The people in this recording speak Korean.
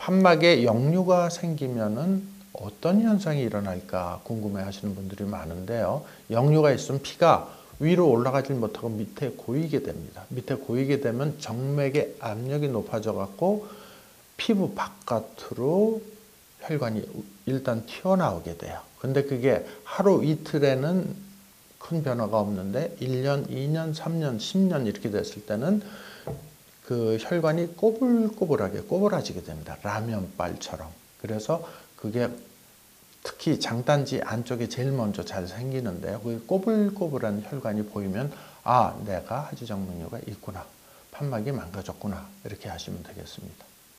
판막에 역류가 생기면은 어떤 현상이 일어날까 궁금해 하시는 분들이 많은데요. 역류가 있으면 피가 위로 올라가지 못하고 밑에 고이게 됩니다. 밑에 고이게 되면 정맥의 압력이 높아져 갖고 피부 바깥으로 혈관이 일단 튀어나오게 돼요. 근데 그게 하루 이틀에는 큰 변화가 없는데 1년, 2년, 3년, 10년 이렇게 됐을 때는 그 혈관이 꼬불꼬불하게 꼬부라지게 됩니다. 라면발처럼. 그래서 그게 특히 장단지 안쪽에 제일 먼저 잘 생기는데요. 그 꼬불꼬불한 혈관이 보이면 아, 내가 하지정맥류가 있구나. 판막이 망가졌구나. 이렇게 하시면 되겠습니다.